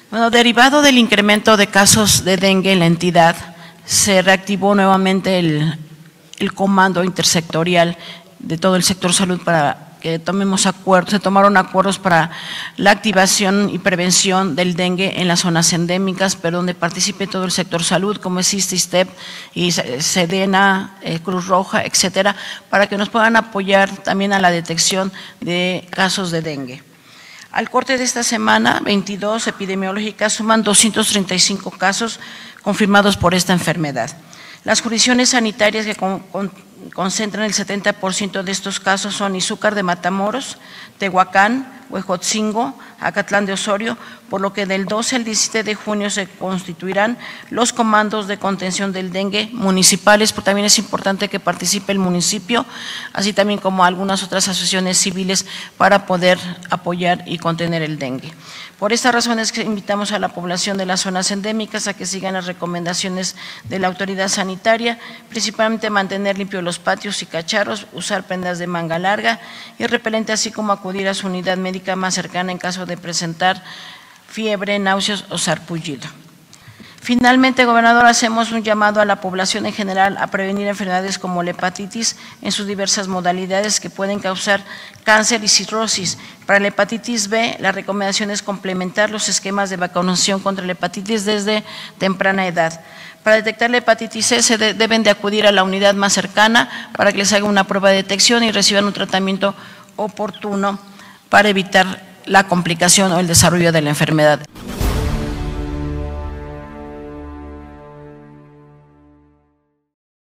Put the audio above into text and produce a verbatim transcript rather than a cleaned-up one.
Bueno, derivado del incremento de casos de dengue en la entidad, se reactivó nuevamente el, el comando intersectorial de todo el sector salud para que tomemos acuerdos, se tomaron acuerdos para la activación y prevención del dengue en las zonas endémicas, pero donde participe todo el sector salud, como es ISSSTE, ISTEP y SEDENA, eh, Cruz Roja, etcétera, para que nos puedan apoyar también a la detección de casos de dengue. Al corte de esta semana, veintidós epidemiológicas, suman doscientos treinta y cinco casos confirmados por esta enfermedad. Las jurisdicciones sanitarias que con, con, concentran el setenta por ciento de estos casos son Izúcar de Matamoros, Tehuacán, Huejotzingo, Acatlán de Osorio, por lo que del doce al diecisiete de junio se constituirán los comandos de contención del dengue municipales, porque también es importante que participe el municipio, así también como algunas otras asociaciones civiles para poder apoyar y contener el dengue. Por estas razones que invitamos a la población de las zonas endémicas a que sigan las recomendaciones de la autoridad sanitaria, principalmente mantener limpios los patios y cacharros, usar prendas de manga larga y repelente, así como acudir a su unidad médica más cercana en caso de presentar fiebre, náuseas o sarpullido. Finalmente, gobernador, hacemos un llamado a la población en general a prevenir enfermedades como la hepatitis en sus diversas modalidades que pueden causar cáncer y cirrosis. Para la hepatitis B, la recomendación es complementar los esquemas de vacunación contra la hepatitis desde temprana edad. Para detectar la hepatitis C, se de, deben de acudir a la unidad más cercana para que les haga una prueba de detección y reciban un tratamiento oportuno para evitar la complicación o el desarrollo de la enfermedad.